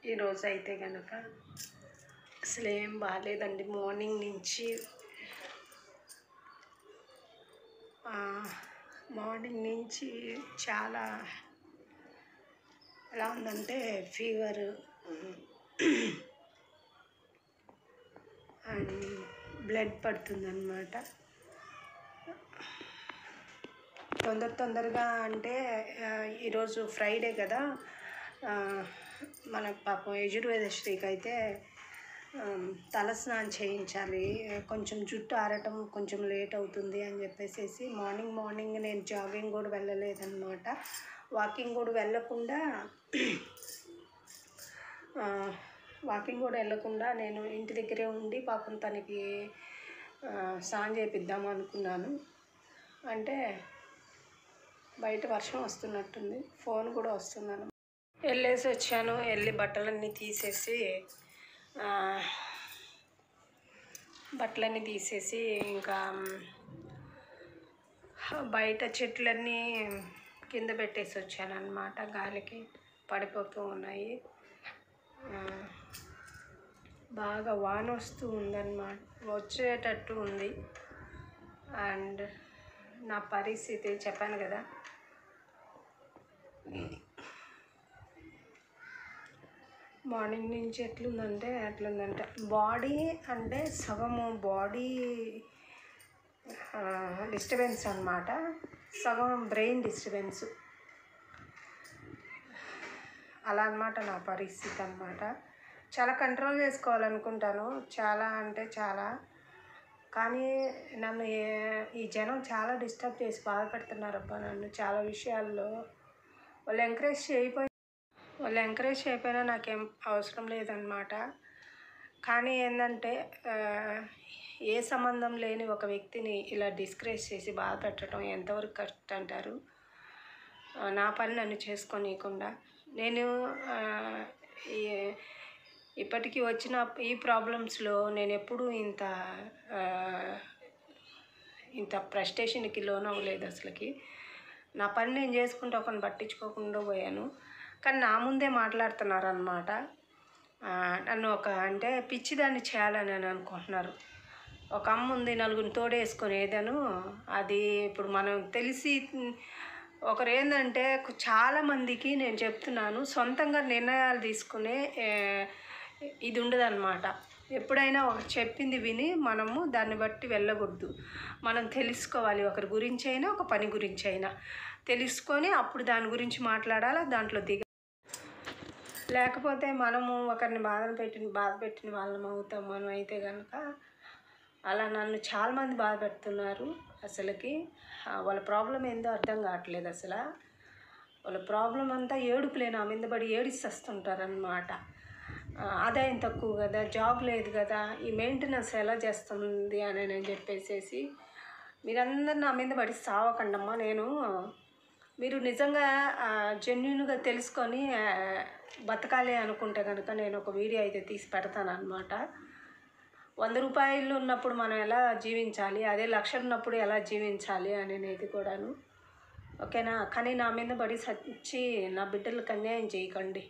ఈరోజు అయితే కనుక అసలు ఏం బాగాలేదండి. మార్నింగ్ నుంచి చాలా ఎలా ఉందంటే ఫీవర్ అండ్ బ్లడ్ పడుతుందన్నమాట. తొందరగా అంటే ఈరోజు ఫ్రైడే కదా, మన పాపం యజుర్వేదశ్రీకి అయితే తలస్నానం చేయించాలి. కొంచెం జుట్టు ఆరటం కొంచెం లేట్ అవుతుంది అని చెప్పేసి మార్నింగ్ నేను జాగింగ్ కూడా వెళ్ళలేదన్నమాట. వాకింగ్ కూడా వెళ్ళకుండా నేను ఇంటి దగ్గరే ఉండి పాపం తనకి స్నానం చేపిద్దాం అనుకున్నాను. అంటే బయట వర్షం వస్తున్నట్టుంది, ఫోన్ కూడా వస్తున్నాను. వెళ్ళేసి వచ్చాను. వెళ్ళి బట్టలన్నీ తీసేసి ఇంకా బయట చెట్లన్నీ కింద పెట్టేసి వచ్చాను అన్నమాట. గాలికి పడిపోతూ ఉన్నాయి. బాగా వాన వస్తూ ఉందన్నమాట, వచ్చేటట్టు ఉంది. అండ్ నా పరిస్థితి చెప్పాను కదా, మార్నింగ్ నుంచి ఎట్లుందంటే బాడీ అంటే సగము బాడీ డిస్టర్బెన్స్ అన్నమాట, సగం బ్రెయిన్ డిస్టర్బెన్స్ అలా అన్నమాట నా పరిస్థితి అన్నమాట. చాలా కంట్రోల్ చేసుకోవాలనుకుంటాను, చాలా అంటే చాలా. కానీ నన్ను ఈ జనం చాలా డిస్టర్బ్ చేసి బాధపెడుతున్నారబ్బా నన్ను చాలా విషయాల్లో. వాళ్ళు ఎంకరేజ్ చేయకపోయినా నాకేం అవసరం లేదన్నమాట. కానీ ఏంటంటే ఏ సంబంధం లేని ఒక వ్యక్తిని ఇలా డిస్కరేజ్ చేసి బాధ పెట్టడం ఎంతవరకు కరెక్ట్ అంటారు? నా పని నన్ను చేసుకోనీయకుండా నేను ఇప్పటికీ వచ్చిన ఈ ప్రాబ్లమ్స్లో నేను ఎప్పుడూ ఇంత ఫ్రస్ట్రేషన్కి లోన్ అవ్వలేదు అసలుకి. నా పని నేను చేసుకుంటూ ఒకరిని పట్టించుకోకుండా పోయాను. కానీ నా ముందే మాట్లాడుతున్నారు అన్నమాట. నన్ను అంటే పిచ్చిదాన్ని చేయాలని అనుకుంటున్నారు. ఒక అమ్మ ఉంది, నలుగురిని తోడేసుకునేదను. అది ఇప్పుడు మనం తెలిసి ఒకరు ఏంటంటే చాలామందికి నేను చెప్తున్నాను, సొంతంగా నిర్ణయాలు తీసుకునే ఇది ఉండదన్నమాట. ఎప్పుడైనా ఒకరు చెప్పింది విని మనము దాన్ని బట్టి వెళ్ళకూడదు. మనం తెలుసుకోవాలి, ఒకరి గురించి అయినా ఒక పని గురించి అయినా తెలుసుకొని అప్పుడు దాని గురించి మాట్లాడాలి, దాంట్లో లేకపోతే మనము ఒకరిని బాధ పెట్టిన వాళ్ళం అవుతాం మనం అయితే కనుక. అలా నన్ను చాలామంది బాధ పెడుతున్నారు. అసలుకి వాళ్ళ ప్రాబ్లం ఏందో అర్థం కావట్లేదు. అసలు వాళ్ళ ప్రాబ్లం అంతా ఏడుపులే, నా మీద పడి ఏడిస్తుంటారనమాట. ఆదాయం తక్కువ కదా, జాబ్ లేదు కదా, ఈ మెయింటెనెన్స్ ఎలా చేస్తుంది అని నేను చెప్పేసి, మీరందరూ నా మీద పడి సావకండమ్మా. మీరు నిజంగా జెన్యూన్గా తెలుసుకొని బతకాలి అనుకుంటే కనుక నేను ఒక వీడియో అయితే తీసి పెడతాను అన్నమాట. 100 రూపాయలు ఉన్నప్పుడు మనం ఎలా జీవించాలి, అదే 1,00,000 ఉన్నప్పుడు ఎలా జీవించాలి అనేది కూడాను, ఓకేనా? కానీ నా మీద పడి సచ్చి నా బిడ్డలకు అన్యాయం చేయకండి.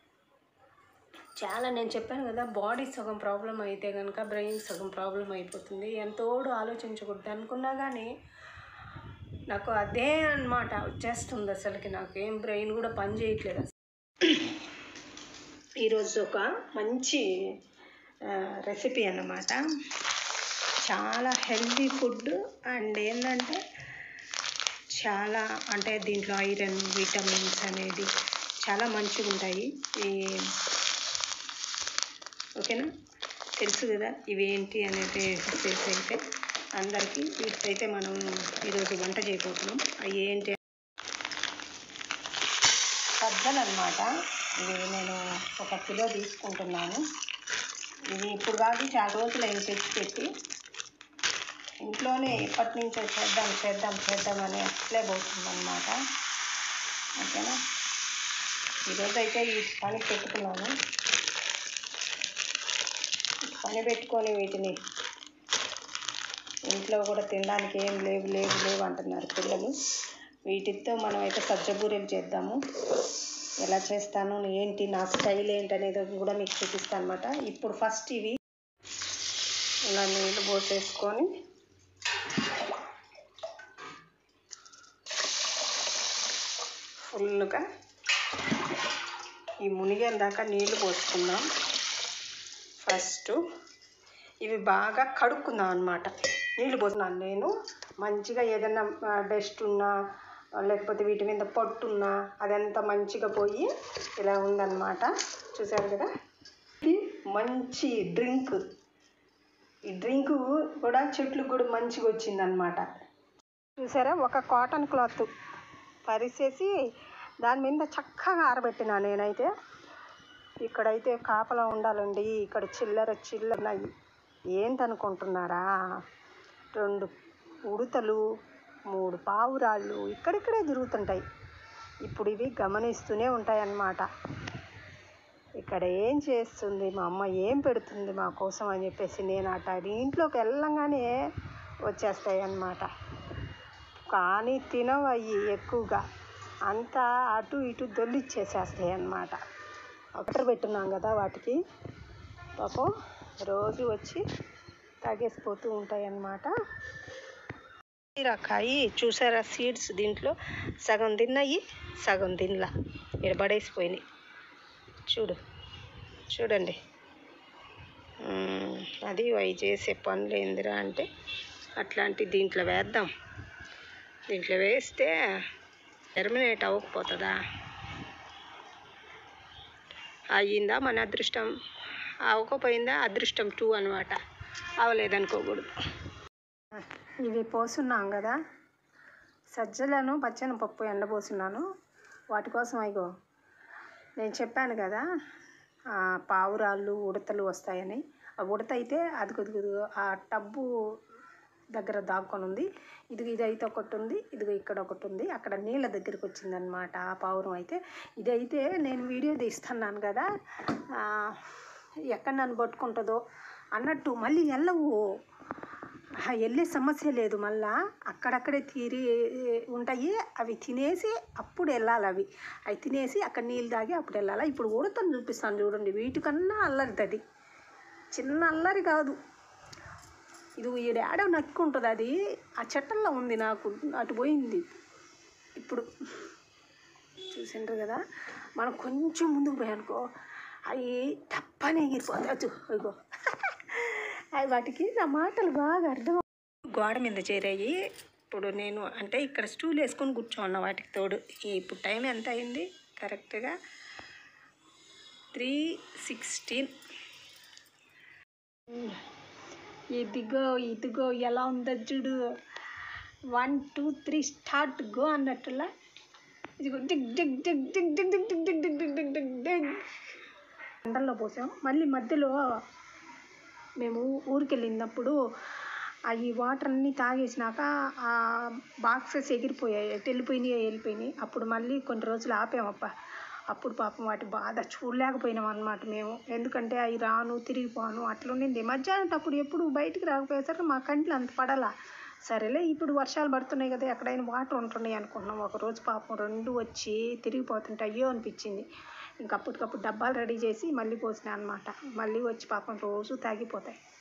చాలా నేను చెప్పాను కదా, బాడీ సగం ప్రాబ్లం అయితే కనుక బ్రెయిన్ సగం ప్రాబ్లం అయిపోతుంది. ఎంతోడు ఆలోచించకూడదు అనుకున్నా కానీ నాకు అదే అన్నమాట వచ్చేస్తుంది. అసలుకి నాకు ఏం బ్రెయిన్ కూడా పని చేయట్లేదు. ఈరోజు ఒక మంచి రెసిపీ అన్నమాట, చాలా హెల్తీ ఫుడ్. అండ్ ఏంటంటే చాలా అంటే దీంట్లో ఐరన్, విటమిన్స్ అనేది చాలా మంచిగా ఉంటాయి. ఓకేనా? తెలుసు కదా ఇవేంటి అనేది అయితే అందరికీ. వీటికైతే మనం ఈరోజు వంట చేయబోతున్నాం. అవి ఏంటి? సజ్జలు అన్నమాట. ఇవి నేను 1 కిలో తీసుకుంటున్నాను. ఇది ఇప్పుడు కాదు, చాలా రోజులు అయిన తెచ్చిపెట్టి ఇంట్లోనే ఎప్పటి నుంచో చేద్దామని అట్లే పోతుందన్నమాట. ఓకేనా? ఈరోజు అయితే ఈ పని పెట్టుకున్నాను. పని పెట్టుకొని వీటిని ఇంట్లో కూడా తినడానికి ఏం లేవు అంటున్నారు పిల్లలు. వీటితో మనం అయితే సజ్జ బూరెలు చేద్దాము. ఎలా చేస్తాను ఏంటి నా స్టైల్ ఏంటి అనేది కూడా మీకు చూపిస్తాను అనమాట. ఇప్పుడు ఫస్ట్ ఇవి ఇలా నీళ్ళు పోసేసుకొని ఫుల్గా ఈ మునిగేదాకా నీళ్ళు పోసుకుందాం. ఫస్ట్ ఇవి బాగా కడుక్కుందాం అనమాట. నీళ్ళు పోస్తున్నాను నేను, మంచిగా ఏదైనా డస్ట్ ఉన్నా లేకపోతే వీటి మీద పొట్టు ఉన్నా అదంతా మంచిగా పోయి ఇలా ఉందన్నమాట. చూసారు కదా, ఇది మంచి డ్రింక్. ఈ డ్రింక్ కూడా చెట్లకు కూడా మంచిగా వచ్చిందనమాట. చూసారా, ఒక కాటన్ క్లాత్ పరిసేసి దాని మీద చక్కగా ఆరబెట్టినా నేనైతే. ఇక్కడైతే కాపలా ఉండాలండి, ఇక్కడ చిల్లరన్నాయి. ఏంటనుకుంటున్నారా, 2 ఉడతలు 3 పావురాళ్ళు ఇక్కడిక్కడే తిరుగుతుంటాయి. ఇప్పుడు ఇవి గమనిస్తూనే ఉంటాయన్నమాట. ఇక్కడ ఏం చేస్తుంది మా అమ్మ, ఏం పెడుతుంది మా కోసం అని చెప్పేసి నేను ఇంట్లోకి వెళ్ళంగానే వచ్చేస్తాయి అన్నమాట. కానీ తినవయ్యి ఎక్కువగా, అంతా అటు ఇటు దొల్లిచ్చేసేస్తాయి అన్నమాట. వాటర్ పెట్టున్నాం కదా వాటికి, పాపం రోజు వచ్చి తాగేసిపోతూ ఉంటాయి అన్నమాట. రకాయి చూసారా, సీడ్స్ దీంట్లో సగం తిన్నాయి, సగం తినలా, ఇక్కడ పడేసిపోయినాయి. చూడండి. అది అవి చేసే పనులు ఏందిరా అంటే అట్లాంటి దీంట్లో వేద్దాం. దీంట్లో వేస్తే టెర్మినేట్ అవ్వకపోతుందా? అయ్యిందా మన అదృష్టం, అవ్వకపోయిందా అదృష్టం 2 అనమాట. అవ్వలేదనుకోకూడదు. ఇవి పోసున్నాం కదా, సజ్జలను పచ్చెనపప్పు ఎండపోసున్నాను. వాటి కోసం అయ్యో నేను చెప్పాను కదా పావురాళ్ళు ఉడతలు వస్తాయని. ఆ ఉడత అయితే అది కొద్దిగా ఆ టబ్బు దగ్గర దాక్కొని ఉంది. ఇదైతే ఒకటి ఉంది, ఇదిగో ఇక్కడ ఒకటి ఉంది, అక్కడ నీళ్ళ దగ్గరికి వచ్చిందనమాట ఆ పావురం అయితే. ఇదైతే నేను వీడియో తీస్తున్నాను కదా, ఎక్కడ నన్ను పట్టుకుంటుందో అన్నట్టు మళ్ళీ వెళ్ళే సమస్య లేదు. మళ్ళా అక్కడక్కడే తీరి ఉంటాయి, అవి తినేసి అప్పుడు వెళ్ళాలి. అవి తినేసి అక్కడ నీళ్ళు తాగి అప్పుడు వెళ్ళాలి. ఇప్పుడు ఉడతను చూపిస్తాను చూడండి, వీటికన్నా అల్లరిది. అది చిన్న అల్లరి కాదు, ఇది ఈ డాడో నక్కుంటుంది. అది ఆ చెట్టల్లో ఉంది, నాకు అటు పోయింది. ఇప్పుడు చూసిండ్రు కదా, మనం కొంచెం ముందుకు పోయానుకో అవి టప్పనే ఎగిరిపోతాయి. ఇగో అవి వాటికి నా మాటలు బాగా అర్థం. గోడ మీద చేరాయి. ఇప్పుడు నేను అంటే ఇక్కడ స్టూల్ వేసుకొని కూర్చోన్నా వాటికి తోడు. ఇప్పుడు టైం ఎంత అయింది కరెక్ట్గా 3:16. ఇదిగో ఎలా ఉందో చూడు. 1 2 3 స్టార్ట్ గో అన్నట్టులా. ఇదిగో డిగ్ డిగ్ డిగ్ డిగ్ డిగ్ డిగ్ డిగ్ డిగ్ డిగ్ డిగ్ డిగ్ డిగ్ ఎండల్లో పోసాం. మళ్ళీ మధ్యలో మేము ఊరికి వెళ్ళినప్పుడు ఈ వాటర్ అన్నీ తాగేసినాక ఆ బాక్సెస్ ఎగిరిపోయాయి, వెళ్ళిపోయినాయి. అప్పుడు మళ్ళీ కొన్ని రోజులు ఆపామప్ప. అప్పుడు పాపం వాటి బాధ చూడలేకపోయినాం అన్నమాట మేము. ఎందుకంటే అవి రాను తిరిగిపోను అట్లా ఉండింది. మధ్యాహ్నం అప్పుడు ఎప్పుడు బయటికి రాకపోయేసరికి మా కంట్లో అంత పడలా. సరేలే ఇప్పుడు వర్షాలు పడుతున్నాయి కదా, ఎక్కడైనా వాటర్ ఉంటున్నాయి అనుకుంటున్నాం. ఒకరోజు పాపం 2 వచ్చి తిరిగిపోతుంటే అయ్యో అనిపించింది. ఇంక అప్పటికప్పుడు డబ్బాలు రెడీ చేసి మళ్ళీ పోసినా అనమాట. మళ్ళీ వచ్చి పాపం రోజు తాగిపోతాయి.